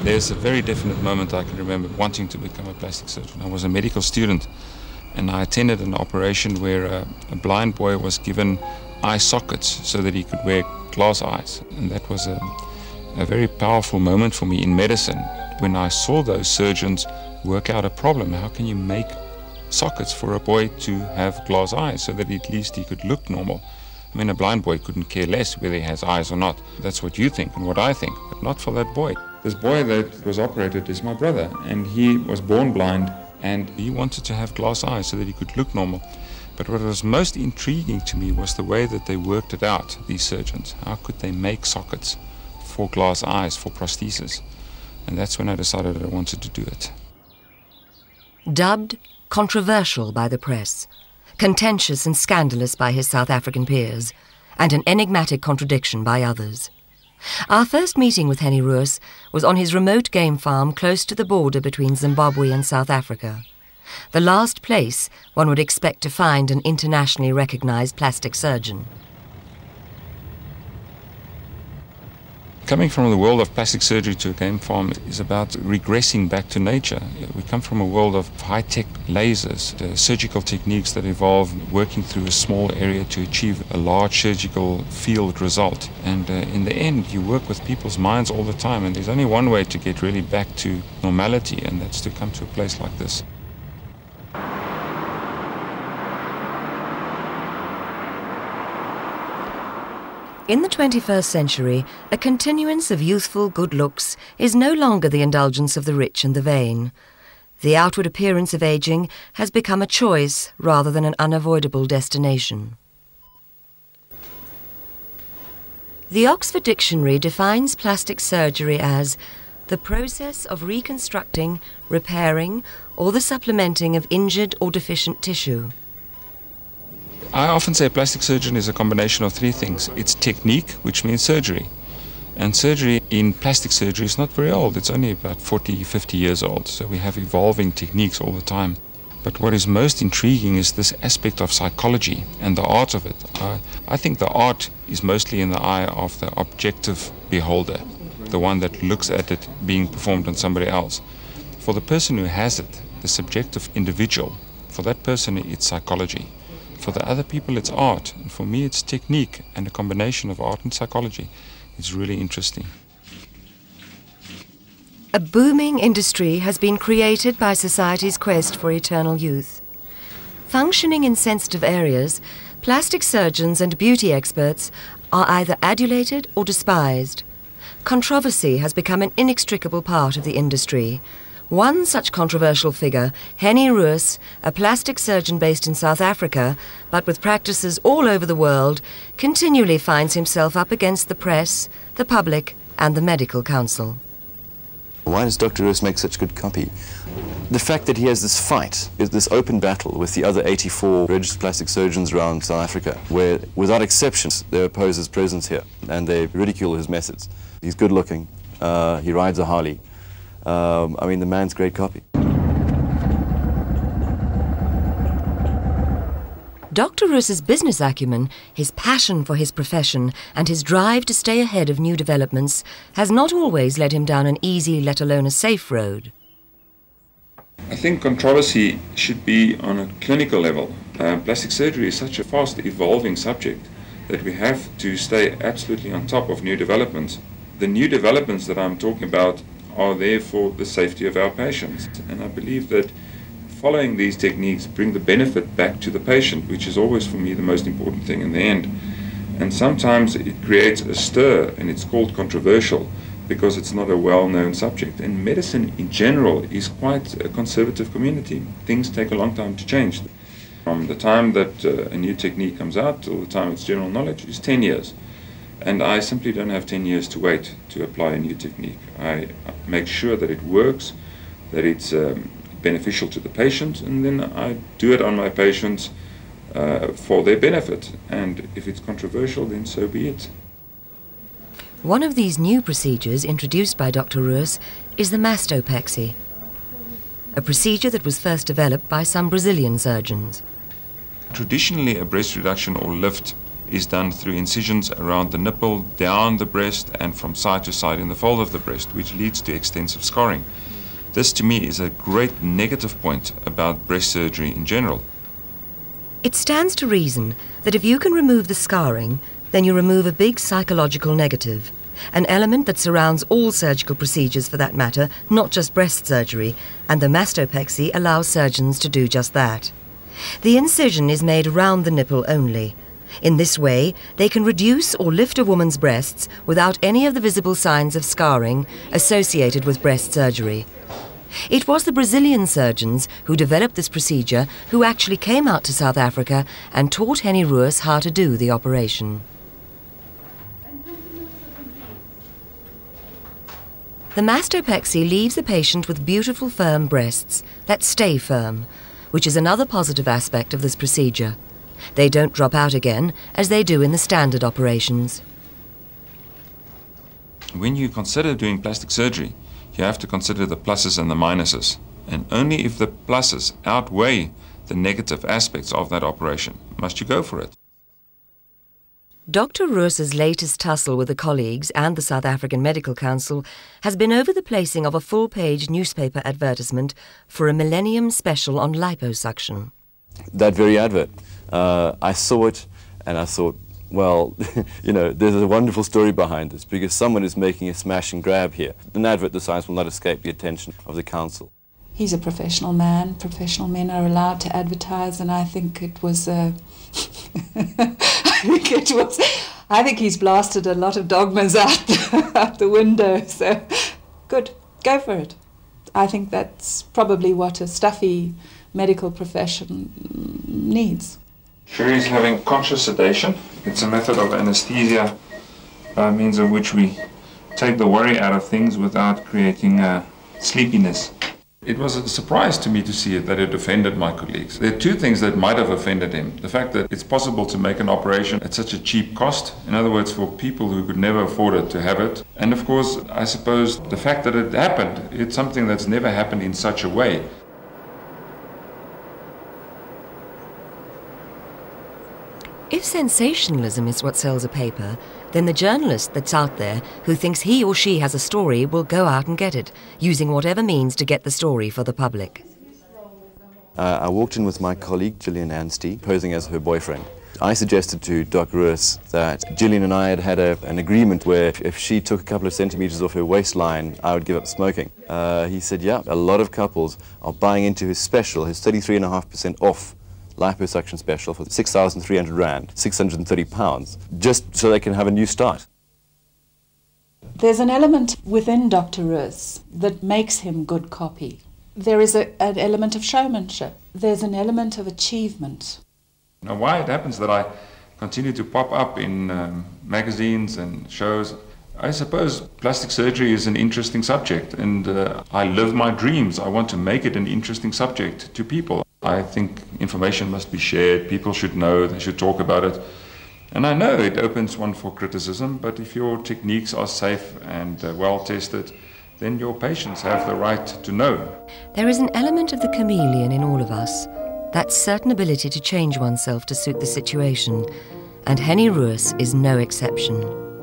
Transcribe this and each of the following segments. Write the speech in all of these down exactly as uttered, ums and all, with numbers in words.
There's a very definite moment I can remember wanting to become a plastic surgeon. I was a medical student and I attended an operation where a, a blind boy was given eye sockets so that he could wear glass eyes. And that was a, a very powerful moment for me in medicine when I saw those surgeons work out a problem. How can you make sockets for a boy to have glass eyes so that at least he could look normal? I mean, a blind boy couldn't care less whether he has eyes or not. That's what you think and what I think, but not for that boy. This boy that was operated is my brother, and he was born blind, and he wanted to have glass eyes so that he could look normal. But what was most intriguing to me was the way that they worked it out, these surgeons. How could they make sockets for glass eyes, for prosthesis? And that's when I decided that I wanted to do it. Dubbed controversial by the press, contentious and scandalous by his South African peers, and an enigmatic contradiction by others. Our first meeting with Hennie Roos was on his remote game farm close to the border between Zimbabwe and South Africa, the last place one would expect to find an internationally recognized plastic surgeon. Coming from the world of plastic surgery to a game farm is about regressing back to nature. We come from a world of high-tech lasers, uh, surgical techniques that involve working through a small area to achieve a large surgical field result. And uh, in the end, you work with people's minds all the time, and there's only one way to get really back to normality, and that's to come to a place like this. In the twenty-first century, a continuance of youthful good looks is no longer the indulgence of the rich and the vain. The outward appearance of aging has become a choice rather than an unavoidable destination. The Oxford Dictionary defines plastic surgery as the process of reconstructing, repairing, or the supplementing of injured or deficient tissue. I often say a plastic surgeon is a combination of three things. It's technique, which means surgery. And surgery in plastic surgery is not very old. It's only about forty, fifty years old. So we have evolving techniques all the time. But what is most intriguing is this aspect of psychology and the art of it. Uh, I think the art is mostly in the eye of the objective beholder, the one that looks at it being performed on somebody else. For the person who has it, the subjective individual, for that person it's psychology. For the other people, it's art, and for me, it's technique, and a combination of art and psychology. It's really interesting. A booming industry has been created by society's quest for eternal youth. Functioning in sensitive areas, plastic surgeons and beauty experts are either adulated or despised. Controversy has become an inextricable part of the industry. One such controversial figure, Hennie Roos, a plastic surgeon based in South Africa, but with practices all over the world, continually finds himself up against the press, the public, and the medical council. Why does Doctor Roos make such good copy? The fact that he has this fight, this open battle with the other eighty-four registered plastic surgeons around South Africa, where, without exceptions, they oppose his presence here, and they ridicule his methods. He's good looking, uh, he rides a Harley. Um, I mean, the man's great copy. Doctor Roos's business acumen, his passion for his profession, and his drive to stay ahead of new developments has not always led him down an easy, let alone a safe road. I think controversy should be on a clinical level. Uh, plastic surgery is such a fast evolving subject that we have to stay absolutely on top of new developments. The new developments that I'm talking about are there for the safety of our patients. And I believe that following these techniques bring the benefit back to the patient, which is always for me the most important thing in the end. And sometimes it creates a stir, and it's called controversial because it's not a well-known subject. And medicine in general is quite a conservative community. Things take a long time to change. From the time that uh, a new technique comes out till the time it's general knowledge is ten years. And I simply don't have ten years to wait to apply a new technique. I make sure that it works, that it's um, beneficial to the patient, and then I do it on my patients uh, for their benefit. And if it's controversial, then so be it. One of these new procedures introduced by Doctor Roos is the mastopexy, a procedure that was first developed by some Brazilian surgeons. Traditionally, a breast reduction or lift is done through incisions around the nipple, down the breast, and from side to side in the fold of the breast, which leads to extensive scarring. This, to me, is a great negative point about breast surgery in general. It stands to reason that if you can remove the scarring, then you remove a big psychological negative, an element that surrounds all surgical procedures for that matter, not just breast surgery, and the mastopexy allows surgeons to do just that. The incision is made around the nipple only. In this way, they can reduce or lift a woman's breasts without any of the visible signs of scarring associated with breast surgery. It was the Brazilian surgeons who developed this procedure who actually came out to South Africa and taught Hennie Roos how to do the operation. The mastopexy leaves the patient with beautiful firm breasts that stay firm, which is another positive aspect of this procedure. They don't drop out again as they do in the standard operations. When you consider doing plastic surgery, you have to consider the pluses and the minuses. And only if the pluses outweigh the negative aspects of that operation must you go for it. Doctor Roos's latest tussle with the colleagues and the South African Medical Council has been over the placing of a full-page newspaper advertisement for a Millennium special on liposuction. That very advert, uh, I saw it and I thought, well, you know, there's a wonderful story behind this because someone is making a smash and grab here. An advert the size will not escape the attention of the council. He's a professional man. Professional men are allowed to advertise, and I think it was. Uh, I think it was. I think he's blasted a lot of dogmas out the, out the window. So, good, go for it. I think that's probably what a stuffy medical profession needs. Sherry is having conscious sedation. It's a method of anesthesia by means of which we take the worry out of things without creating uh, sleepiness. It was a surprise to me to see it, that it offended my colleagues. There are two things that might have offended him. The fact that it's possible to make an operation at such a cheap cost, in other words, for people who could never afford it to have it. And of course, I suppose the fact that it happened, it's something that's never happened in such a way. If sensationalism is what sells a paper, then the journalist that's out there who thinks he or she has a story will go out and get it, using whatever means to get the story for the public. Uh, I walked in with my colleague, Gillian Anstey, posing as her boyfriend. I suggested to Doctor Roos that Gillian and I had had a, an agreement where if, if she took a couple of centimetres off her waistline, I would give up smoking. Uh, he said, yeah, a lot of couples are buying into his special, his thirty-three point five percent off liposuction special for six thousand three hundred rand, six hundred thirty pounds, just so they can have a new start. There's an element within Doctor Roos that makes him good copy. There is a, an element of showmanship. There's an element of achievement. Now, why it happens that I continue to pop up in um, magazines and shows, I suppose plastic surgery is an interesting subject, and uh, I live my dreams. I want to make it an interesting subject to people. I think information must be shared, people should know, they should talk about it. And I know it opens one for criticism, but if your techniques are safe and uh, well tested, then your patients have the right to know. There is an element of the chameleon in all of us, that certain ability to change oneself to suit the situation, and Hennie Roos is no exception.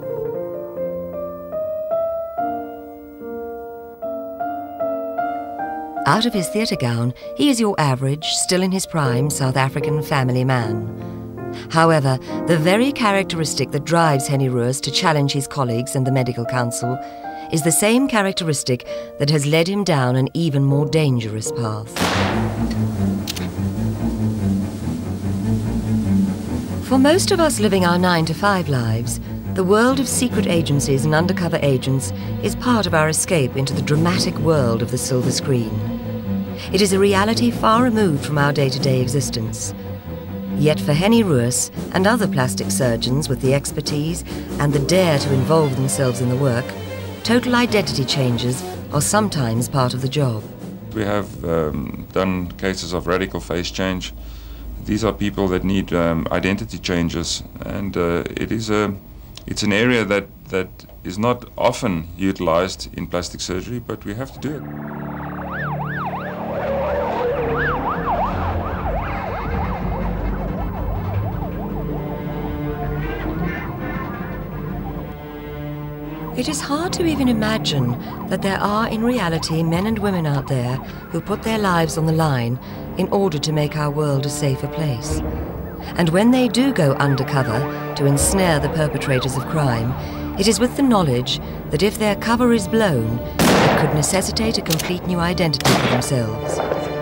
Out of his theatre gown, he is your average, still in his prime, South African family man. However, the very characteristic that drives Hennie Roos to challenge his colleagues and the Medical Council is the same characteristic that has led him down an even more dangerous path. For most of us living our nine to five lives, the world of secret agencies and undercover agents is part of our escape into the dramatic world of the silver screen. It is a reality far removed from our day-to-day existence. Yet for Hennie Roos and other plastic surgeons with the expertise and the dare to involve themselves in the work, total identity changes are sometimes part of the job. We have um, done cases of radical face change. These are people that need um, identity changes, and uh, it is a, it's an area that, that is not often utilized in plastic surgery, but we have to do it. It is hard to even imagine that there are in reality men and women out there who put their lives on the line in order to make our world a safer place. And when they do go undercover to ensnare the perpetrators of crime, it is with the knowledge that if their cover is blown, it could necessitate a complete new identity for themselves.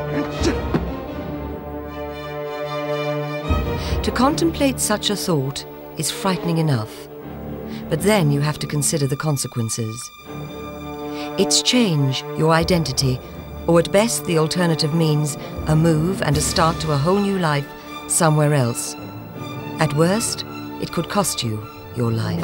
To contemplate such a thought is frightening enough. But then you have to consider the consequences. It's change, your identity, or at best the alternative means a move and a start to a whole new life somewhere else. At worst, it could cost you your life.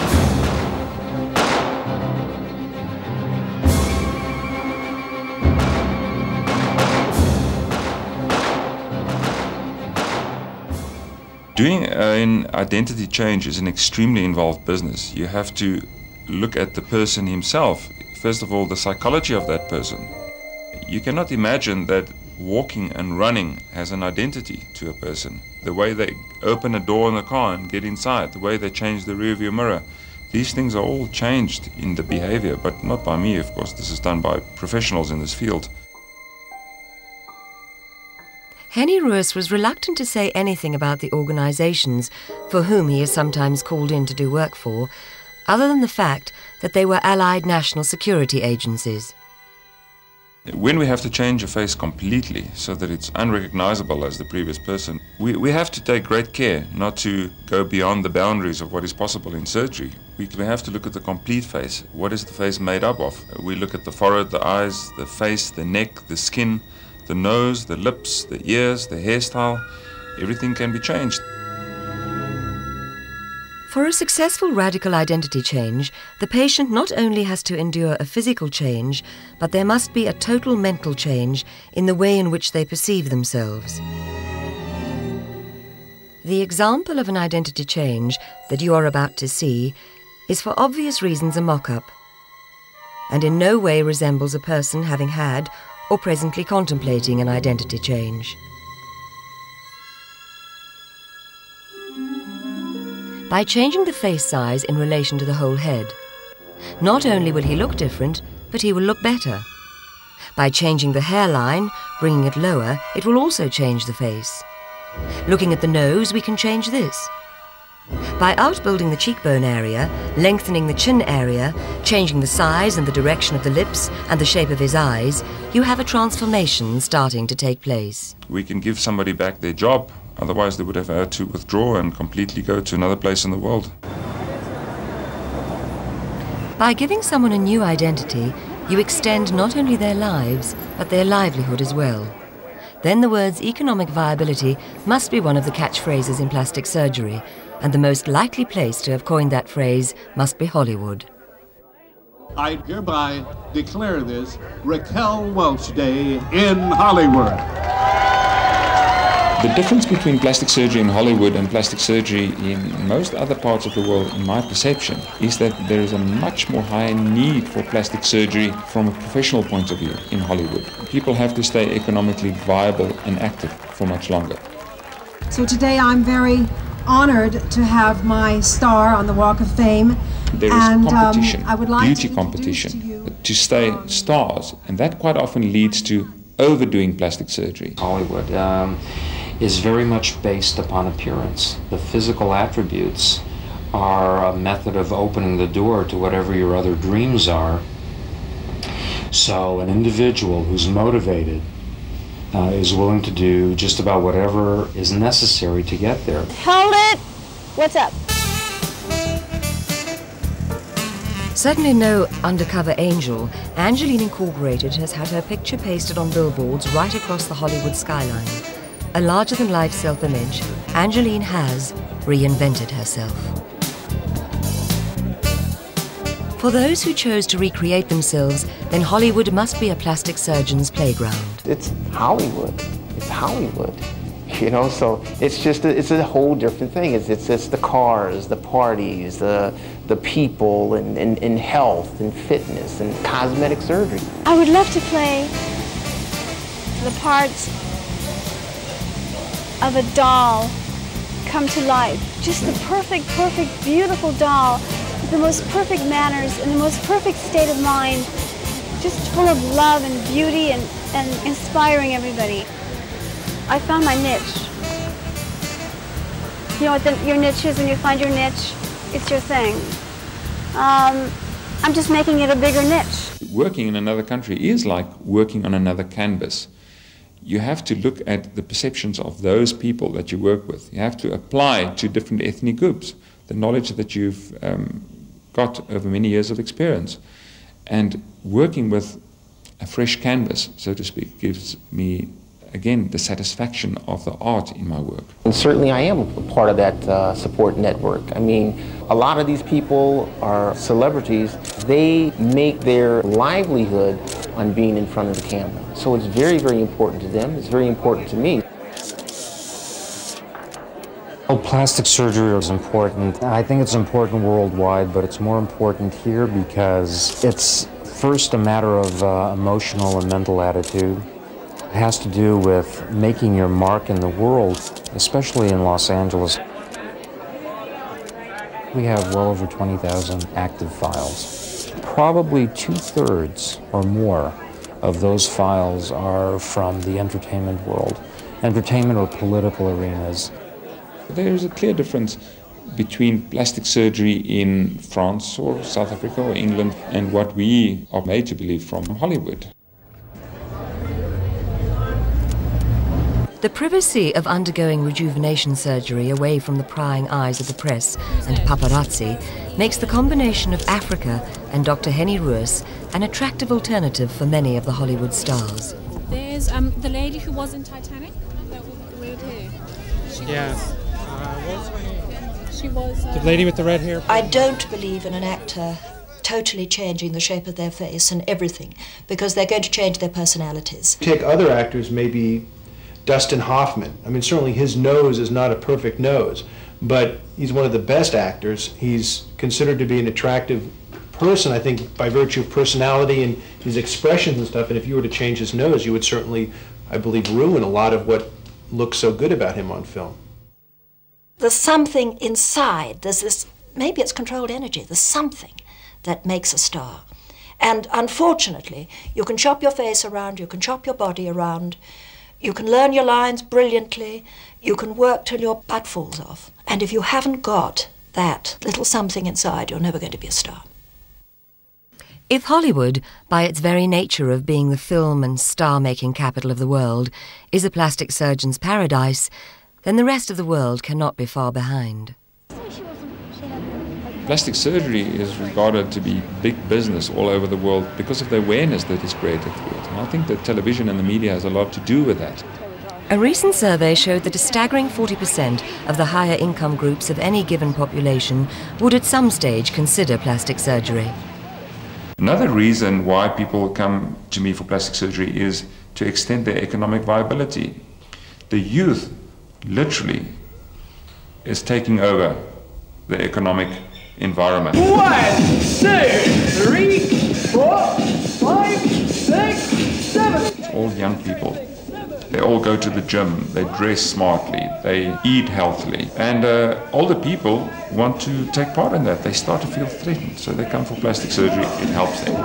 Doing an identity change is an extremely involved business. You have to look at the person himself. First of all, the psychology of that person. You cannot imagine that walking and running has an identity to a person. The way they open a door in the car and get inside, the way they change the rearview mirror. These things are all changed in the behavior, but not by me, of course. This is done by professionals in this field. Hennie Roos was reluctant to say anything about the organisations for whom he is sometimes called in to do work for, other than the fact that they were allied national security agencies. When we have to change a face completely so that it's unrecognisable as the previous person, we, we have to take great care not to go beyond the boundaries of what is possible in surgery. We, we have to look at the complete face. What is the face made up of? We look at the forehead, the eyes, the face, the neck, the skin, the nose, the lips, the ears, the hairstyle. Everything can be changed. For a successful radical identity change, the patient not only has to endure a physical change, but there must be a total mental change in the way in which they perceive themselves. The example of an identity change that you are about to see is for obvious reasons a mock-up, and in no way resembles a person having had or presently contemplating an identity change. By changing the face size in relation to the whole head, not only will he look different, but he will look better. By changing the hairline, bringing it lower, it will also change the face. Looking at the nose, we can change this. By outbuilding the cheekbone area, lengthening the chin area, changing the size and the direction of the lips and the shape of his eyes, you have a transformation starting to take place. We can give somebody back their job, otherwise they would have had to withdraw and completely go to another place in the world. By giving someone a new identity, you extend not only their lives, but their livelihood as well. Then the words economic viability must be one of the catchphrases in plastic surgery, and the most likely place to have coined that phrase must be Hollywood. I hereby declare this Raquel Welch Day in Hollywood. The difference between plastic surgery in Hollywood and plastic surgery in most other parts of the world, in my perception, is that there is a much more high need for plastic surgery from a professional point of view in Hollywood. People have to stay economically viable and active for much longer. So today I'm very honored to have my star on the Walk of Fame. There is and, competition, um, I would like beauty to competition, to, you, to stay um, stars, and that quite often leads to overdoing plastic surgery. Hollywood um, is very much based upon appearance. The physical attributes are a method of opening the door to whatever your other dreams are. So an individual who's motivated uh, is willing to do just about whatever is necessary to get there. Hold it! What's up? Certainly no undercover angel, Angeline Incorporated has had her picture pasted on billboards right across the Hollywood skyline. A larger-than-life self-image, Angeline has reinvented herself. For those who chose to recreate themselves, then Hollywood must be a plastic surgeon's playground. It's Hollywood. It's Hollywood. You know, so it's just a, it's a whole different thing. It's it's, it's the cars, the parties, the the people, and, and, and health and fitness and cosmetic surgery. I would love to play the parts of a doll come to life. Just the perfect, perfect, beautiful doll the most perfect manners and the most perfect state of mind, just full of love and beauty and, and inspiring everybody. I found my niche. You know what the, your niche is when you find your niche? It's your thing. Um, I'm just making it a bigger niche. Working in another country is like working on another canvas. You have to look at the perceptions of those people that you work with. You have to apply to different ethnic groups the knowledge that you've um, got over many years of experience. And working with a fresh canvas, so to speak, gives me, again, the satisfaction of the art in my work. And certainly I am a part of that uh, support network. I mean, a lot of these people are celebrities. They make their livelihood on being in front of the camera. So it's very, very important to them. It's very important to me. Well, plastic surgery is important. I think it's important worldwide, but it's more important here because it's first a matter of uh, emotional and mental attitude. It has to do with making your mark in the world, especially in Los Angeles. We have well over twenty thousand active files. Probably two-thirds or more of those files are from the entertainment world, entertainment or political arenas. There is a clear difference between plastic surgery in France or South Africa or England and what we are made to believe from Hollywood. The privacy of undergoing rejuvenation surgery away from the prying eyes of the press and paparazzi makes the combination of Africa and Dr Hennie Roos an attractive alternative for many of the Hollywood stars. There's um, the lady who was in Titanic, that with the red hair. She yeah. Was, uh, what was her name? She was... Uh, the lady with the red hair? I don't believe in an actor totally changing the shape of their face and everything, because they're going to change their personalities. Take other actors, maybe Dustin Hoffman. I mean, certainly his nose is not a perfect nose, but he's one of the best actors. He's considered to be an attractive person, I think, by virtue of personality and his expressions and stuff, and if you were to change his nose, you would certainly, I believe, ruin a lot of what looks so good about him on film. There's something inside, there's this, maybe it's controlled energy, there's something that makes a star. And unfortunately, you can chop your face around, you can chop your body around, you can learn your lines brilliantly, you can work till your butt falls off. And if you haven't got that little something inside, you're never going to be a star. If Hollywood, by its very nature of being the film and star-making capital of the world, is a plastic surgeon's paradise, then the rest of the world cannot be far behind. Plastic surgery is regarded to be big business all over the world because of the awareness that is created through it. And I think that television and the media has a lot to do with that. A recent survey showed that a staggering forty percent of the higher income groups of any given population would at some stage consider plastic surgery. Another reason why people come to me for plastic surgery is to extend their economic viability. The youth literally is taking over the economic environment. One, two, three, four, five, six, seven. All young people. They all go to the gym, they dress smartly, they eat healthily. And uh, older people want to take part in that. They start to feel threatened, so they come for plastic surgery. It helps them.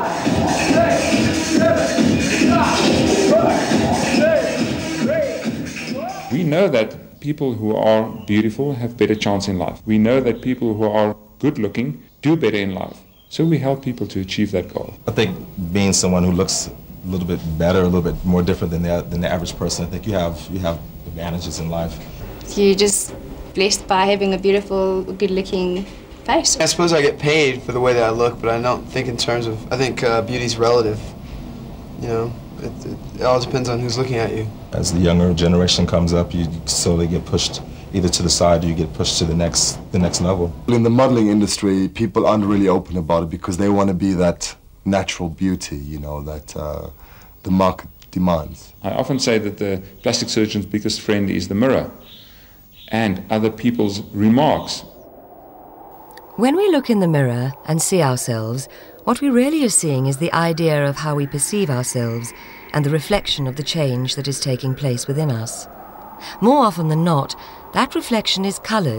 We know that people who are beautiful have better chance in life. We know that people who are good looking do better in life. So we help people to achieve that goal. I think being someone who looks a little bit better, a little bit more different than the, than the average person, I think you have, you have advantages in life. You're just blessed by having a beautiful, good-looking face. I suppose I get paid for the way that I look, but I don't think in terms of, I think uh, beauty's relative. You know, it, it, it all depends on who's looking at you. As the younger generation comes up, you slowly get pushed either to the side or you get pushed to the next, the next level. In the modeling industry, people aren't really open about it because they want to be that natural beauty, you know, that uh, the market demands. I often say that the plastic surgeon's biggest friend is the mirror and other people's remarks. When we look in the mirror and see ourselves, what we really are seeing is the idea of how we perceive ourselves and the reflection of the change that is taking place within us. More often than not, that reflection is coloured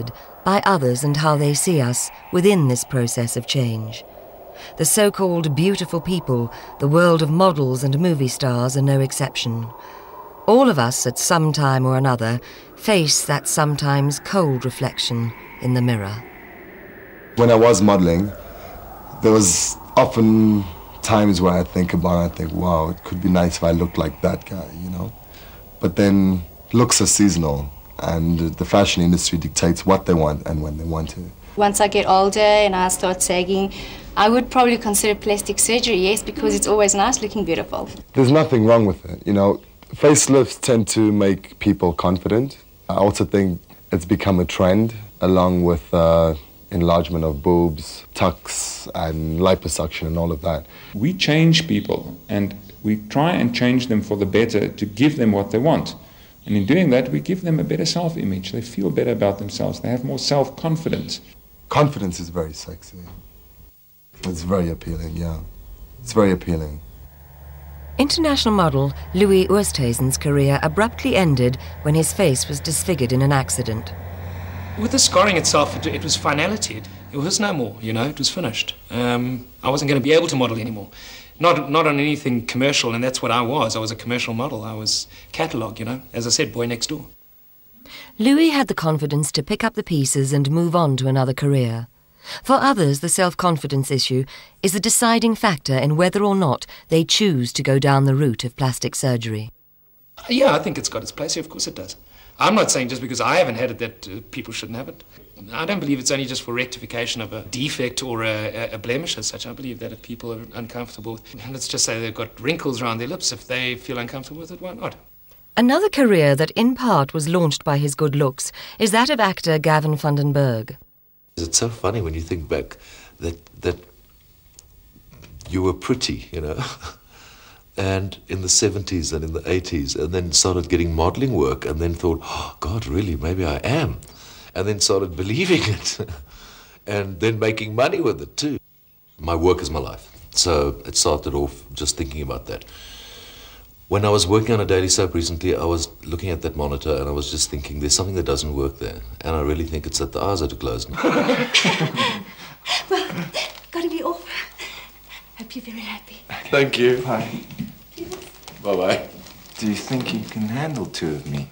by others and how they see us within this process of change. The so-called beautiful people, the world of models and movie stars, are no exception. All of us, at some time or another, face that sometimes cold reflection in the mirror. When I was modeling, there was often times where I think about it, I think, wow, it could be nice if I looked like that guy, you know? But then looks are seasonal, and the fashion industry dictates what they want and when they want to. Once I get older and I start sagging, I would probably consider plastic surgery, yes, because it's always nice looking beautiful. There's nothing wrong with it, you know? Facelifts tend to make people confident. I also think it's become a trend, along with uh, enlargement of boobs, tucks, and liposuction and all of that. We change people, and we try and change them for the better to give them what they want. And in doing that, we give them a better self-image. They feel better about themselves. They have more self-confidence. Confidence is very sexy. It's very appealing, yeah. It's very appealing. International model Louis Oosthuizen's career abruptly ended when his face was disfigured in an accident. With the scarring itself, it, it was finality. It, it was no more, you know, it was finished. Um, I wasn't going to be able to model anymore. Not, not on anything commercial, and that's what I was. I was a commercial model. I was catalogue, you know, as I said, boy next door. Louis had the confidence to pick up the pieces and move on to another career. For others, the self-confidence issue is the deciding factor in whether or not they choose to go down the route of plastic surgery. Yeah, I think it's got its place. Of course it does. I'm not saying just because I haven't had it that uh, people shouldn't have it. I don't believe it's only just for rectification of a defect or a, a blemish as such. I believe that if people are uncomfortable, let's just say they've got wrinkles around their lips, if they feel uncomfortable with it, why not? Another career that in part was launched by his good looks is that of actor Gavin van den Berg. It's so funny when you think back that that you were pretty, you know, and in the seventies and in the eighties, and then started getting modeling work, and then thought, oh, God, really, maybe I am, and then started believing it, and then making money with it too. My work is my life, so it started off just thinking about that. When I was working on a daily soap recently, I was looking at that monitor and I was just thinking, there's something that doesn't work there. And I really think it's that the eyes are too closed. Well, gotta be over. Hope you're very happy. Thank you. Hi. Bye-bye. Do you think you can handle two of me?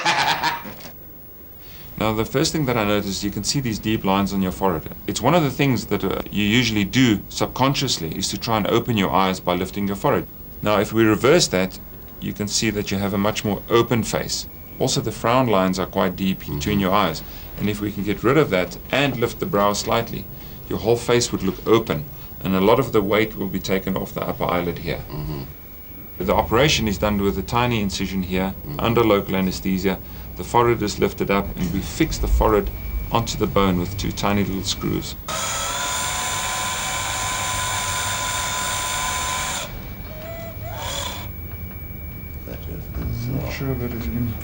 Now, the first thing that I noticed, you can see these deep lines on your forehead. It's one of the things that uh, you usually do subconsciously, is to try and open your eyes by lifting your forehead. Now, if we reverse that, you can see that you have a much more open face. Also, the frown lines are quite deep between your eyes. And if we can get rid of that and lift the brow slightly, your whole face would look open, and a lot of the weight will be taken off the upper eyelid here. Mm-hmm. The operation is done with a tiny incision here, mm-hmm. under local anesthesia. The forehead is lifted up, and we fix the forehead onto the bone with two tiny little screws. I'm not sure that is in.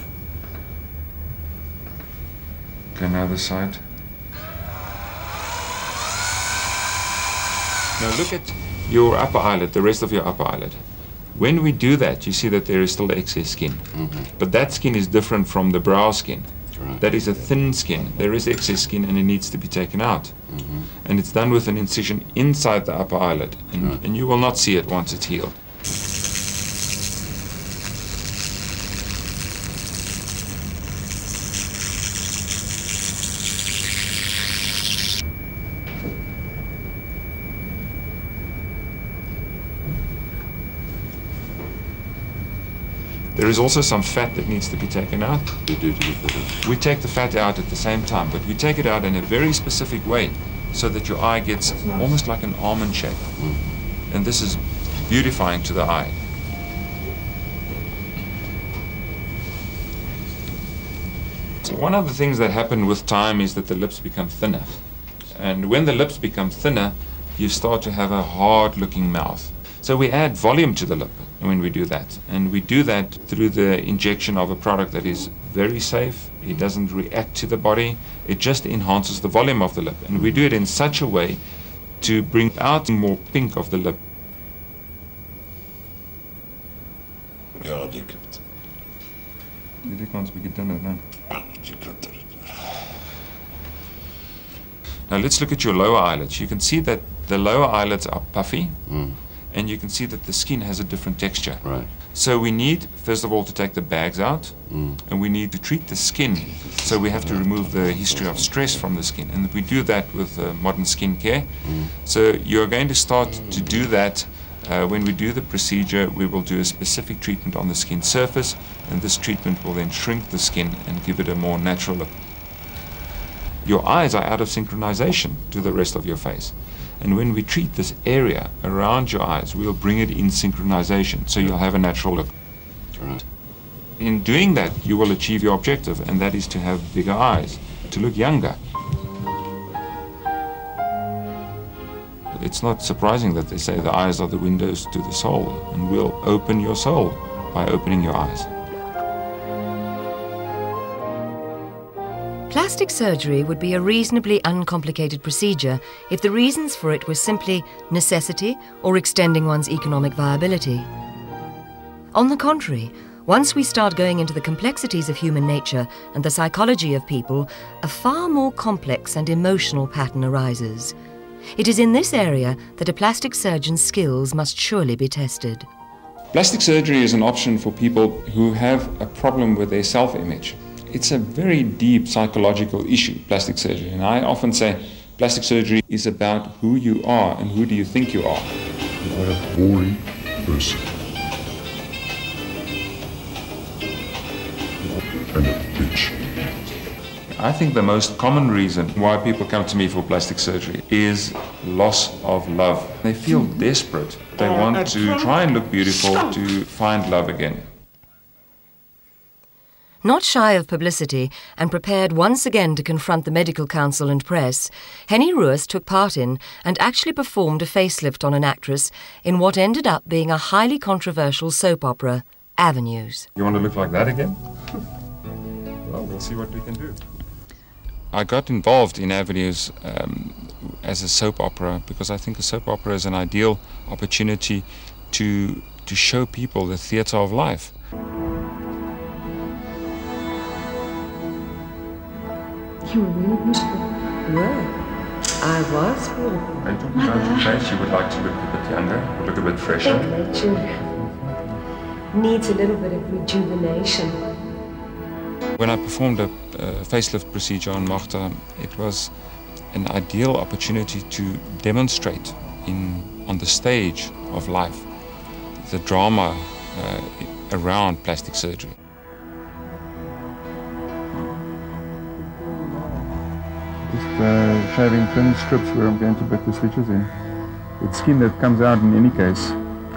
Okay, now the side. Now look at your upper eyelid, the rest of your upper eyelid. When we do that, you see that there is still excess skin. Mm-hmm. But that skin is different from the brow skin. Right. That is a thin skin. There is excess skin and it needs to be taken out. Mm-hmm. And it's done with an incision inside the upper eyelid. And, right. and you will not see it once it's healed. There is also some fat that needs to be taken out. We do to get that out. We take the fat out at the same time, but we take it out in a very specific way so that your eye gets almost like an almond shape. Mm. And this is beautifying to the eye. So one of the things that happen with time is that the lips become thinner. And when the lips become thinner, you start to have a hard-looking mouth. So we add volume to the lip when we do that. And we do that through the injection of a product that is very safe. It doesn't react to the body. It just enhances the volume of the lip. And we do it in such a way to bring out more pink of the lip. Ja, det kan det. Det kan vi get done now. Now let's look at your lower eyelids. You can see that the lower eyelids are puffy, Mm. and you can see that the skin has a different texture. Right. So we need, first of all, to take the bags out, Mm. and we need to treat the skin. So we have to remove the history of stress from the skin, and we do that with uh, modern skin care. Mm. So you're going to start to do that. Uh, when we do the procedure, we will do a specific treatment on the skin surface, and this treatment will then shrink the skin and give it a more natural look. Your eyes are out of synchronization to the rest of your face. And when we treat this area around your eyes, we'll bring it in synchronization, so you'll have a natural look. Right. In doing that, you will achieve your objective, and that is to have bigger eyes, to look younger. It's not surprising that they say the eyes are the windows to the soul, and we'll open your soul by opening your eyes. Plastic surgery would be a reasonably uncomplicated procedure if the reasons for it were simply necessity or extending one's economic viability. On the contrary, once we start going into the complexities of human nature and the psychology of people, a far more complex and emotional pattern arises. It is in this area that a plastic surgeon's skills must surely be tested. Plastic surgery is an option for people who have a problem with their self-image. It's a very deep psychological issue, plastic surgery, and I often say plastic surgery is about who you are and who do you think you are. You are a boring person. And a bitch. I think the most common reason why people come to me for plastic surgery is loss of love. They feel desperate. They want to try and look beautiful to find love again. Not shy of publicity and prepared once again to confront the medical council and press, Hennie Roos took part in and actually performed a facelift on an actress in what ended up being a highly controversial soap opera, Avenues. You want to look like that again? Well, we'll see what we can do. I got involved in Avenues um, as a soap opera because I think a soap opera is an ideal opportunity to, to show people the theatre of life. You were really beautiful. Well, I was beautiful. And talking about your face, you would like to look a bit younger, look a bit fresher. I think nature needs a little bit of rejuvenation. When I performed a uh, facelift procedure on Martha, it was an ideal opportunity to demonstrate in, on the stage of life the drama uh, around plastic surgery. Just uh, shaving thin strips where I'm going to put the stitches in. It's skin that comes out in any case.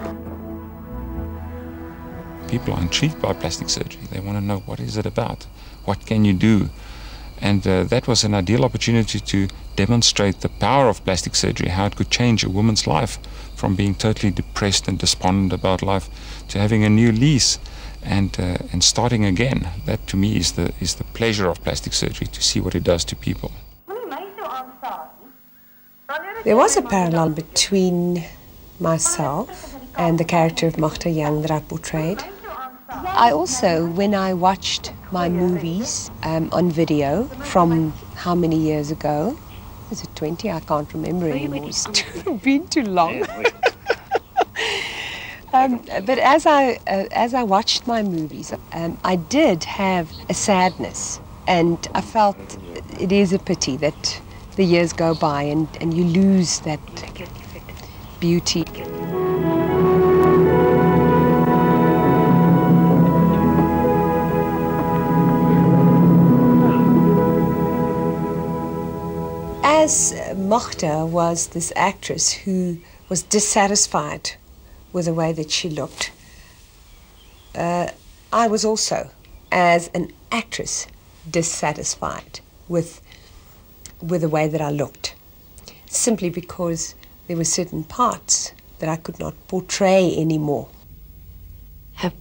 People are intrigued by plastic surgery. They want to know, what is it about? What can you do? And uh, that was an ideal opportunity to demonstrate the power of plastic surgery, how it could change a woman's life from being totally depressed and despondent about life to having a new lease and, uh, and starting again. That to me is the, is the pleasure of plastic surgery, to see what it does to people. There was a parallel between myself and the character of Martha Young that I portrayed. I also, when I watched my movies um, on video from how many years ago? Was it twenty? I can't remember anymore. It's been too long. um, but as I, uh, as I watched my movies, um, I did have a sadness, and I felt it is a pity that the years go by and, and you lose that beauty. As Martha was this actress who was dissatisfied with the way that she looked, uh, I was also, as an actress, dissatisfied with with the way that I looked, simply because there were certain parts that I could not portray anymore. Have,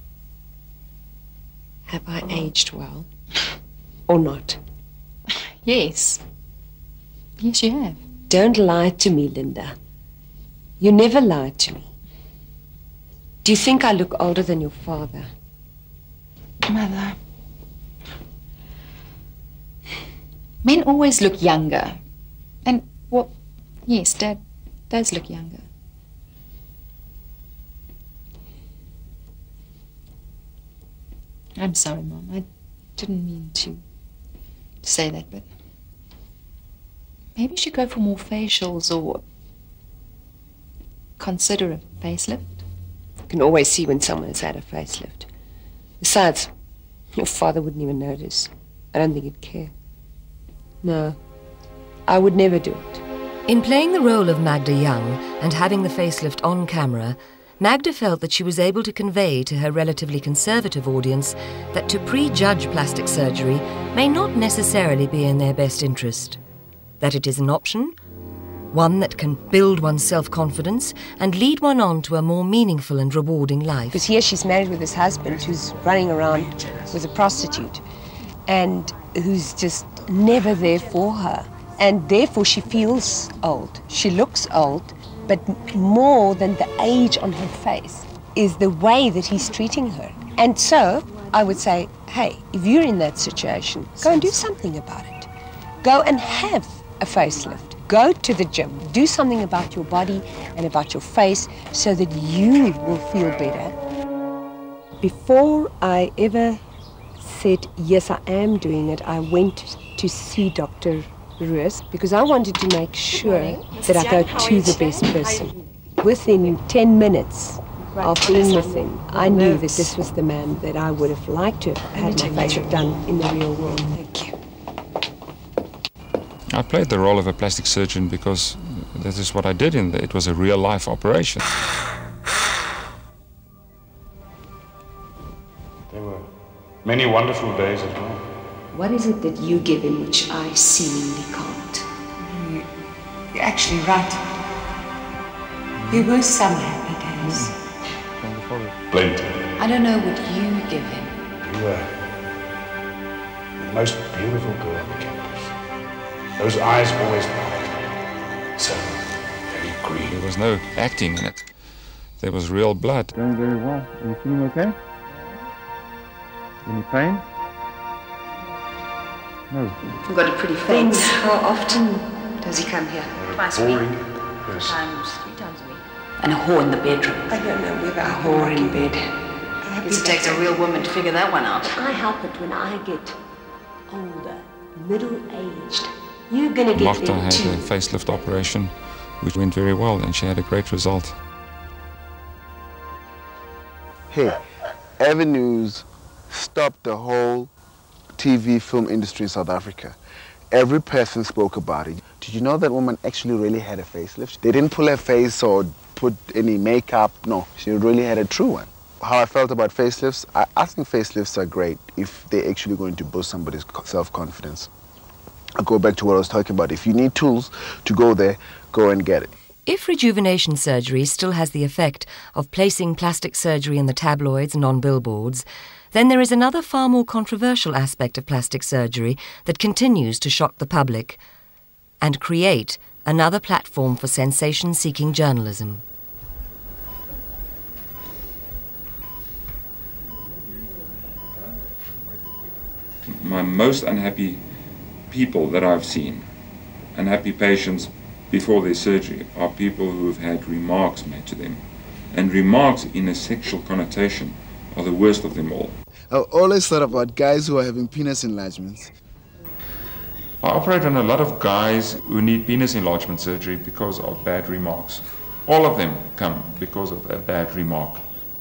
have I aged well? Or not? Yes. Yes, you have. Don't lie to me, Linda. You never lied to me. Do you think I look older than your father? Mother. Men always look younger. And, well, yes, Dad does look younger. I'm sorry, Mom. I didn't mean to say that, but maybe you should go for more facials or consider a facelift. You can always see when someone has had a facelift. Besides, your father wouldn't even notice. I don't think he'd care. No, I would never do it. In playing the role of Magda Young and having the facelift on camera, Magda felt that she was able to convey to her relatively conservative audience that to prejudge plastic surgery may not necessarily be in their best interest. That it is an option, one that can build one's self-confidence and lead one on to a more meaningful and rewarding life. Because here she's married with this husband who's running around with a prostitute and who's just never there for her. And therefore she feels old. She looks old, but more than the age on her face is the way that he's treating her. And so I would say, hey, if you're in that situation, go and do something about it. Go and have a facelift. Go to the gym. Do something about your body and about your face so that you will feel better. Before I ever said, yes, I am doing it, I went to see Doctor Roos because I wanted to make sure that I go to the best person. Within ten minutes of being with him, I knew that this was the man that I would have liked to have had my facelift done in the real world. Thank you. I played the role of a plastic surgeon because that is what I did. In the, it was a real-life operation. There were many wonderful days at home. What is it that you give him which I seemingly can't? You, you're actually right. There were some happy days. Plenty. I don't know what you give him. You were the most beautiful girl on the campus. Those eyes always bright. So very green. There was no acting in it. There was real blood. Going very well. Are you feeling okay? Any pain? No. You've got a pretty face. How often does he come here? Twice a week. Times, three times a week. And a whore in the bedroom. I don't know whether a whore in bed. It takes a real woman to figure that one out. I help it when I get older, middle-aged. You're gonna get Magda had into a facelift operation, which went very well, and she had a great result. Hey, Avenues stopped the whole T V film industry in South Africa. Every person spoke about it. Did you know that woman actually really had a facelift? They didn't pull her face or put any makeup. No, she really had a true one. How I felt about facelifts, I, I think facelifts are great if they're actually going to boost somebody's self-confidence. I go back to what I was talking about. If you need tools to go there, go and get it. If rejuvenation surgery still has the effect of placing plastic surgery in the tabloids and on billboards, then there is another far more controversial aspect of plastic surgery that continues to shock the public and create another platform for sensation-seeking journalism. My most unhappy people that I've seen, unhappy patients before their surgery, are people who have had remarks made to them. And remarks in a sexual connotation are the worst of them all. I've always thought about guys who are having penis enlargements. I operate on a lot of guys who need penis enlargement surgery because of bad remarks. All of them come because of a bad remark.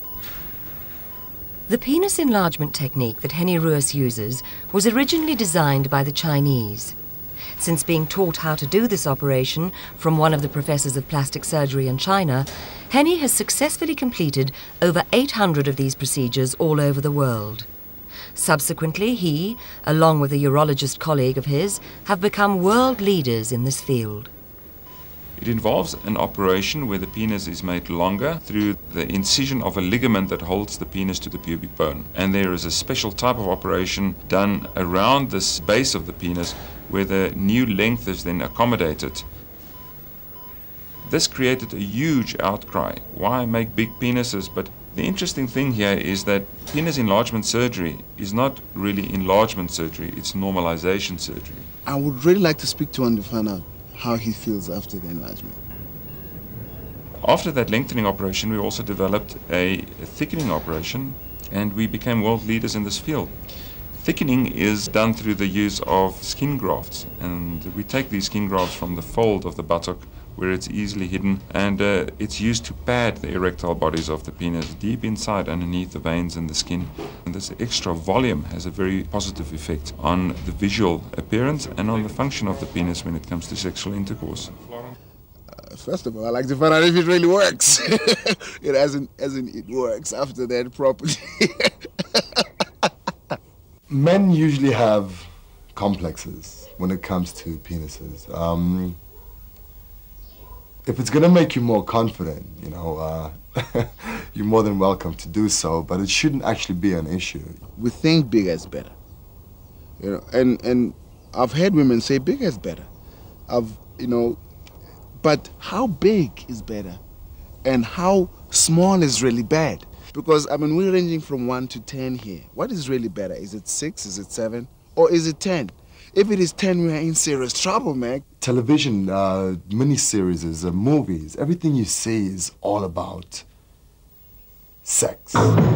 The penis enlargement technique that Hennie Roos uses was originally designed by the Chinese. Since being taught how to do this operation from one of the professors of plastic surgery in China, Hennie has successfully completed over eight hundred of these procedures all over the world. Subsequently, he, along with a urologist colleague of his, have become world leaders in this field. It involves an operation where the penis is made longer through the incision of a ligament that holds the penis to the pubic bone. And there is a special type of operation done around this base of the penis where the new length is then accommodated. This created a huge outcry. Why make big penises? But the interesting thing here is that penis enlargement surgery is not really enlargement surgery, it's normalization surgery. I would really like to speak to one to find out how he feels after the enlargement. After that lengthening operation, we also developed a, a thickening operation, and we became world leaders in this field. Thickening is done through the use of skin grafts, and we take these skin grafts from the fold of the buttock where it's easily hidden, and uh, it's used to pad the erectile bodies of the penis deep inside underneath the veins and the skin. And this extra volume has a very positive effect on the visual appearance and on the function of the penis when it comes to sexual intercourse. Uh, first of all, I like to find out if it really works. It hasn't, hasn't it works after that properly. Men usually have complexes when it comes to penises. Um, if it's going to make you more confident, you know, uh, you're more than welcome to do so, but it shouldn't actually be an issue. We think bigger is better. You know, and, and I've heard women say bigger is better. I've, you know, but how big is better? And how small is really bad? Because, I mean, we're ranging from one to ten here. What is really better? Is it six? Is it seven? Or is it ten? If it is ten, we are in serious trouble, man. Television, uh, miniseries, uh, movies, everything you see is all about sex.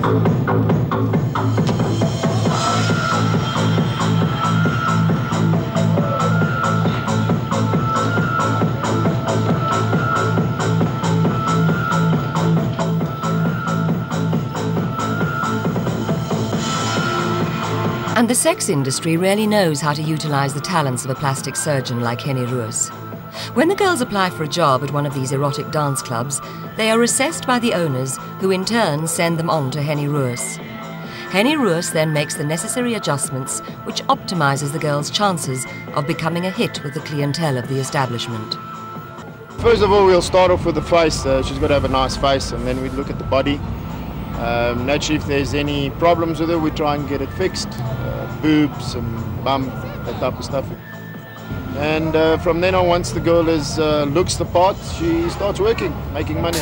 And the sex industry really knows how to utilize the talents of a plastic surgeon like Hennie Roos. When the girls apply for a job at one of these erotic dance clubs, they are assessed by the owners, who in turn send them on to Hennie Roos. Hennie Roos then makes the necessary adjustments, which optimizes the girls' chances of becoming a hit with the clientele of the establishment. First of all, we'll start off with the face. Uh, she's got to have a nice face, and then we look at the body. Um, naturally, if there's any problems with her, we try and get it fixed. Uh, boobs and bum, that type of stuff. And uh, from then on, once the girl is, uh, looks the part, she starts working, making money.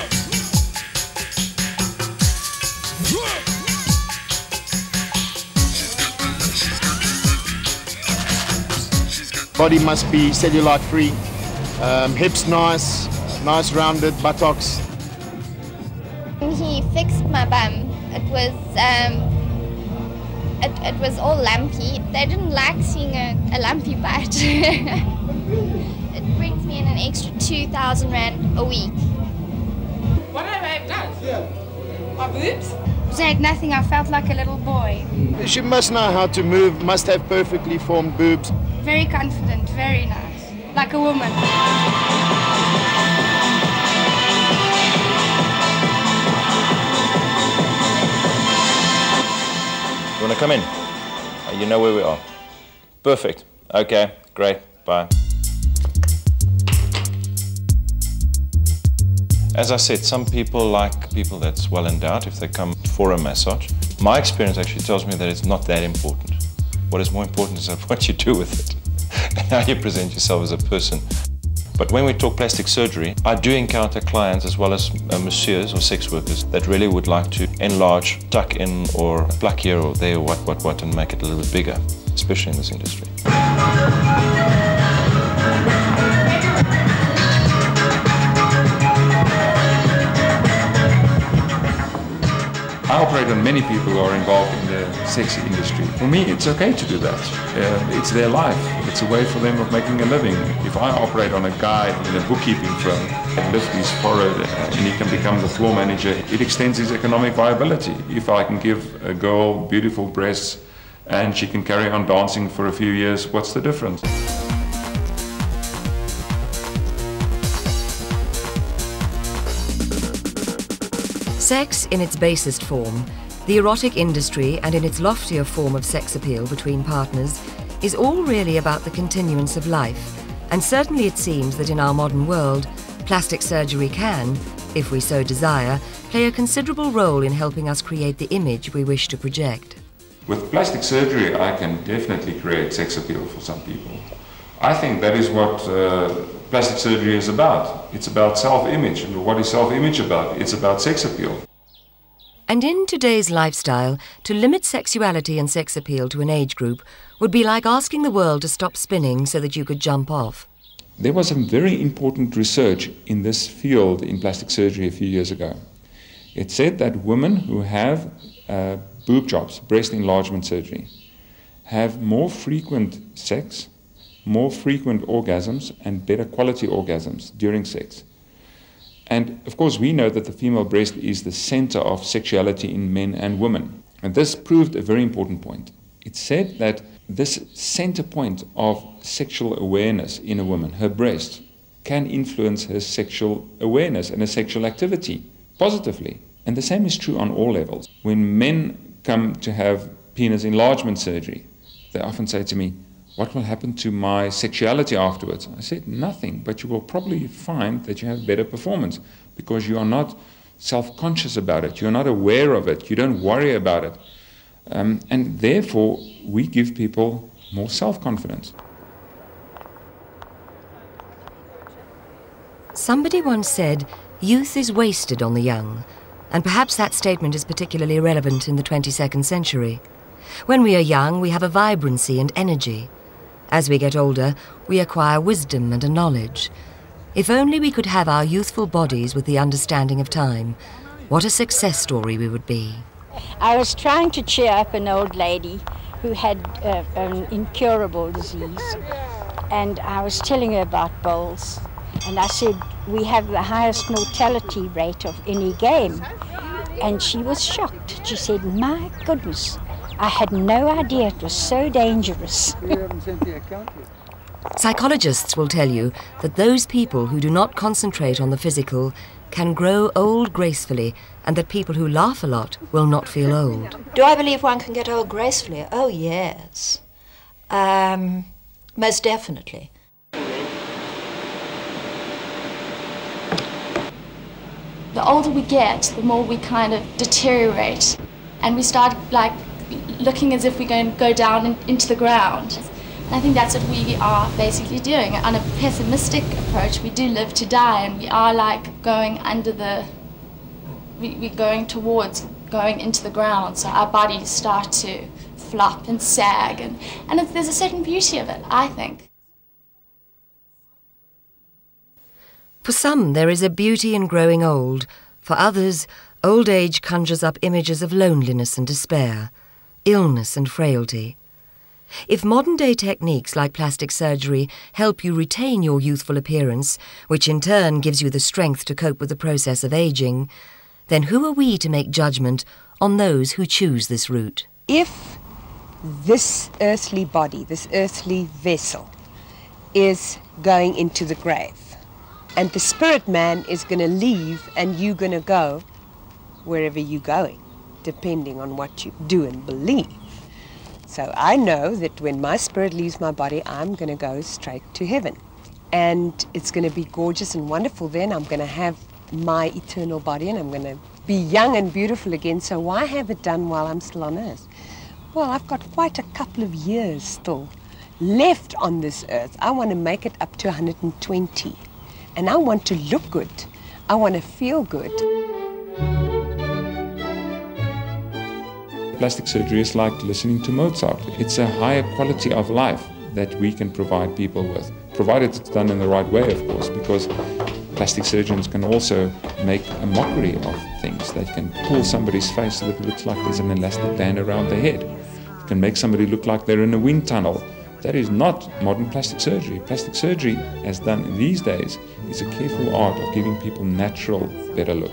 Body must be cellulite free, um, hips nice, nice rounded buttocks. He fixed my bum. It was um, it, it was all lumpy. They didn't like seeing a, a lumpy butt. It brings me in an extra two thousand rand a week. What have I done? My boobs? They had nothing. I felt like a little boy. She must know how to move. Must have perfectly formed boobs. Very confident. Very nice. Like a woman. You want to come in? Uh, you know where we are. Perfect. Okay, great. Bye. As I said, some people like people that's well endowed if they come for a massage. My experience actually tells me that it's not that important. What is more important is what you do with it and how you present yourself as a person. But when we talk plastic surgery, I do encounter clients as well as uh, masseurs or sex workers that really would like to enlarge, tuck in, or pluck here or there, what, what, what, and make it a little bit bigger, especially in this industry. I operate on many people who are involved in the sex industry. For me, it's okay to do that. Uh, it's their life. It's a way for them of making a living. If I operate on a guy in a bookkeeping firm and lift his forehead and he can become the floor manager, it extends his economic viability. If I can give a girl beautiful breasts and she can carry on dancing for a few years, what's the difference? Sex in its basest form, the erotic industry, and in its loftier form of sex appeal between partners, is all really about the continuance of life. And certainly it seems that in our modern world, plastic surgery can, if we so desire, play a considerable role in helping us create the image we wish to project. With plastic surgery, I can definitely create sex appeal for some people. I think that is what uh, plastic surgery is about. It's about self-image. And what is self-image about? It's about sex appeal. And in today's lifestyle, to limit sexuality and sex appeal to an age group would be like asking the world to stop spinning so that you could jump off. There was some very important research in this field in plastic surgery a few years ago. It said that women who have uh, boob jobs, breast enlargement surgery, have more frequent sex, more frequent orgasms, and better quality orgasms during sex. And of course, we know that the female breast is the center of sexuality in men and women. And this proved a very important point. It said that this center point of sexual awareness in a woman, her breast, can influence her sexual awareness and her sexual activity positively. And the same is true on all levels. When men come to have penis enlargement surgery, they often say to me, "What will happen to my sexuality afterwards?" I said, "Nothing, but you will probably find that you have better performance because you are not self-conscious about it. You're not aware of it. You don't worry about it. Um, and therefore, we give people more self-confidence." Somebody once said, "Youth is wasted on the young," and perhaps that statement is particularly relevant in the twenty-second century. When we are young, we have a vibrancy and energy. As we get older, we acquire wisdom and a knowledge. If only we could have our youthful bodies with the understanding of time, what a success story we would be. I was trying to cheer up an old lady who had uh, an incurable disease, and I was telling her about bowls, and I said, "We have the highest mortality rate of any game." And she was shocked. She said, "My goodness, I had no idea it was so dangerous." Psychologists will tell you that those people who do not concentrate on the physical can grow old gracefully, and that people who laugh a lot will not feel old. Do I believe one can get old gracefully? Oh, yes. Um, most definitely. The older we get, the more we kind of deteriorate, and we start like looking as if we're going to go down in, into the ground. And I think that's what we are basically doing. On a pessimistic approach, we do live to die, and we are like going under the, we, we're going towards going into the ground, so our bodies start to flop and sag, and, and it, there's a certain beauty of it, I think. For some, there is a beauty in growing old. For others, old age conjures up images of loneliness and despair, illness and frailty. If modern-day techniques like plastic surgery help you retain your youthful appearance, which in turn gives you the strength to cope with the process of aging, then who are we to make judgment on those who choose this route? If this earthly body, this earthly vessel, is going into the grave, and the spirit man is going to leave and you're going to go wherever you're going, depending on what you do and believe. So I know that when my spirit leaves my body, I'm going to go straight to heaven. And it's going to be gorgeous and wonderful then. I'm going to have my eternal body and I'm going to be young and beautiful again. So why have it done while I'm still on earth? Well, I've got quite a couple of years still left on this earth. I want to make it up to one hundred twenty. And I want to look good. I want to feel good. Plastic surgery is like listening to Mozart. It's a higher quality of life that we can provide people with, provided it's done in the right way, of course, because plastic surgeons can also make a mockery of things. They can pull somebody's face so that it looks like there's an elastic band around their head. It can make somebody look like they're in a wind tunnel. That is not modern plastic surgery. Plastic surgery, as done these days, is a careful art of giving people natural, better look.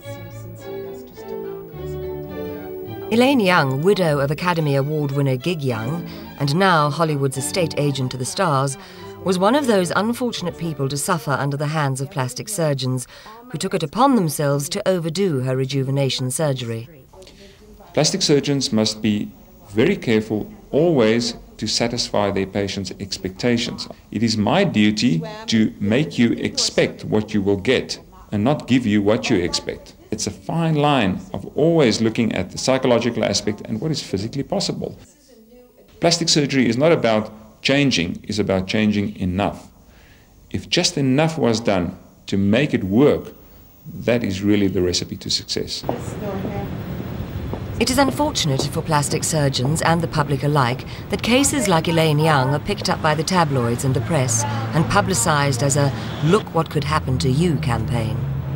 Elaine Young, widow of Academy Award winner Gig Young, and now Hollywood's estate agent to the stars, was one of those unfortunate people to suffer under the hands of plastic surgeons who took it upon themselves to overdo her rejuvenation surgery. Plastic surgeons must be very careful always to satisfy their patients' expectations. It is my duty to make you expect what you will get and not give you what you expect. It's a fine line of always looking at the psychological aspect and what is physically possible. Plastic surgery is not about changing, it's about changing enough. If just enough was done to make it work, that is really the recipe to success. It is unfortunate for plastic surgeons and the public alike that cases like Elaine Young are picked up by the tabloids and the press and publicised as a "look what could happen to you" campaign.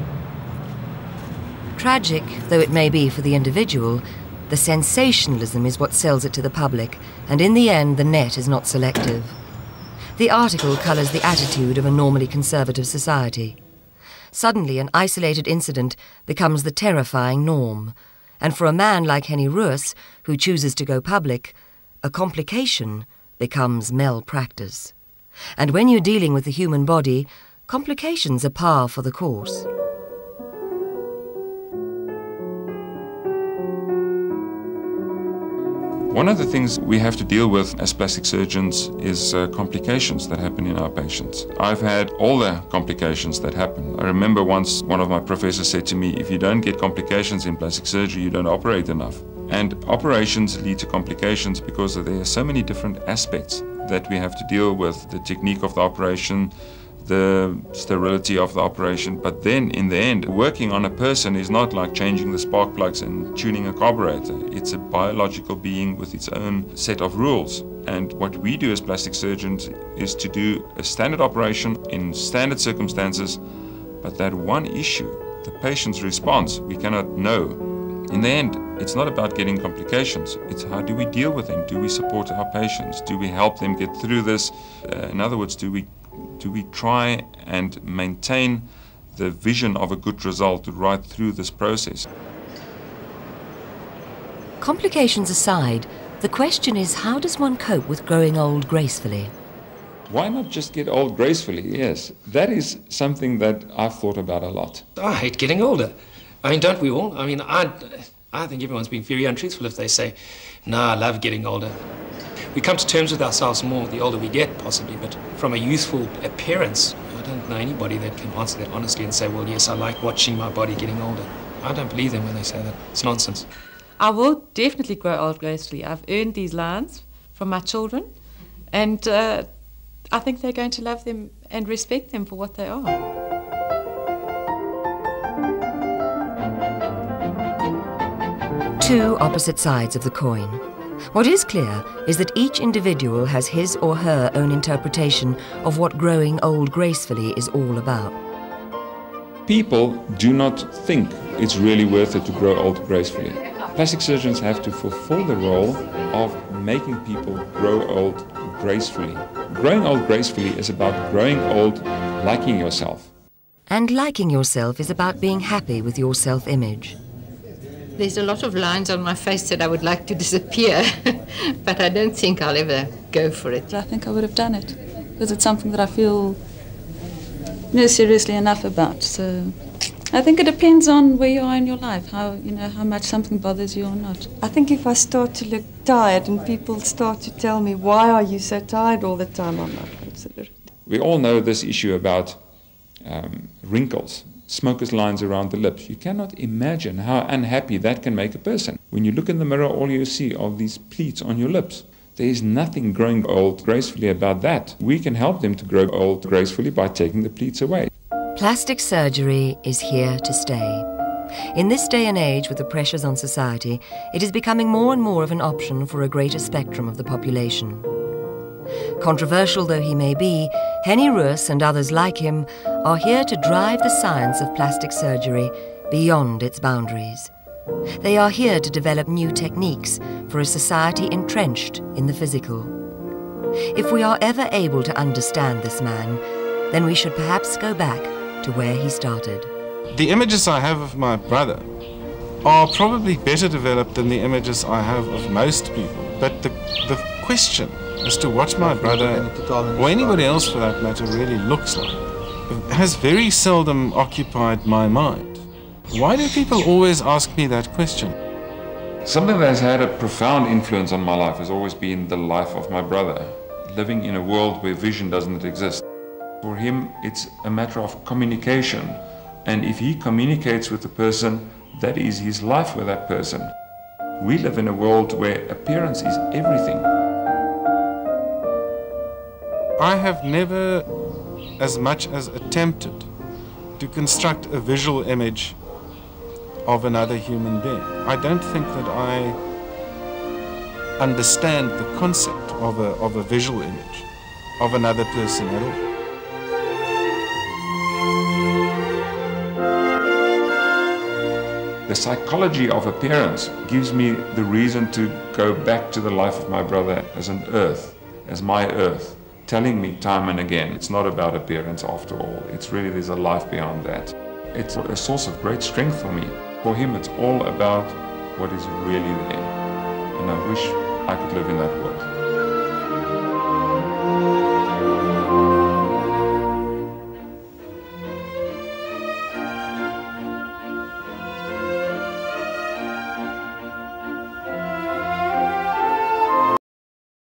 Tragic though it may be for the individual, the sensationalism is what sells it to the public, and in the end the net is not selective. The article colours the attitude of a normally conservative society. Suddenly an isolated incident becomes the terrifying norm, and for a man like Hennie Roos, who chooses to go public, a complication becomes malpractice. And when you're dealing with the human body, complications are par for the course. One of the things we have to deal with as plastic surgeons is uh, complications that happen in our patients. I've had all the complications that happen. I remember once one of my professors said to me, if you don't get complications in plastic surgery, you don't operate enough. And operations lead to complications because there are so many different aspects that we have to deal with: the technique of the operation, the sterility of the operation. But then in the end, working on a person is not like changing the spark plugs and tuning a carburetor. It's a biological being with its own set of rules. And what we do as plastic surgeons is to do a standard operation in standard circumstances, but that one issue, the patient's response, we cannot know. In the end, it's not about getting complications. It's how do we deal with them? Do we support our patients? Do we help them get through this? Uh, in other words, do we Do we try and maintain the vision of a good result right through this process? Complications aside, the question is, how does one cope with growing old gracefully? Why not just get old gracefully? Yes, that is something that I've thought about a lot. I hate getting older. I mean, don't we all? I mean, I, I think everyone's being very untruthful if they say, no, I love getting older. We come to terms with ourselves more the older we get, possibly, but from a youthful appearance, I don't know anybody that can answer that honestly and say, well, yes, I like watching my body getting older. I don't believe them when they say that. It's nonsense. I will definitely grow old gracefully. I've earned these lines from my children, and uh, I think they're going to love them and respect them for what they are. Two opposite sides of the coin. What is clear is that each individual has his or her own interpretation of what growing old gracefully is all about. People do not think it's really worth it to grow old gracefully. Plastic surgeons have to fulfill the role of making people grow old gracefully. Growing old gracefully is about growing old liking yourself. And liking yourself is about being happy with your self-image. There's a lot of lines on my face that I would like to disappear, but I don't think I'll ever go for it. I think I would have done it, because it's something that I feel you know, seriously enough about. So I think it depends on where you are in your life, how, you know, how much something bothers you or not. I think if I start to look tired and people start to tell me, why are you so tired all the time, I'm not considerate. We all know this issue about um, wrinkles. Smoker's lines around the lips. You cannot imagine how unhappy that can make a person. When you look in the mirror, all you see are these pleats on your lips. There is nothing growing old gracefully about that. We can help them to grow old gracefully by taking the pleats away. Plastic surgery is here to stay. In this day and age, with the pressures on society, it is becoming more and more of an option for a greater spectrum of the population. Controversial though he may be, Hennie Roos and others like him are here to drive the science of plastic surgery beyond its boundaries. They are here to develop new techniques for a society entrenched in the physical. If we are ever able to understand this man, then we should perhaps go back to where he started. The images I have of my brother are probably better developed than the images I have of most people, but the, the question as to what my brother, or anybody else for that matter, really looks like, has very seldom occupied my mind. Why do people always ask me that question? Something that has had a profound influence on my life has always been the life of my brother, living in a world where vision doesn't exist. For him, it's a matter of communication, and if he communicates with the person, that is his life with that person. We live in a world where appearance is everything. I have never as much as attempted to construct a visual image of another human being. I don't think that I understand the concept of a, of a visual image of another person at all. The psychology of appearance gives me the reason to go back to the life of my brother as an earth, as my earth, telling me time and again, it's not about appearance after all. It's really, there's a life beyond that. It's a source of great strength for me. For him, it's all about what is really there. And I wish I could live in that world.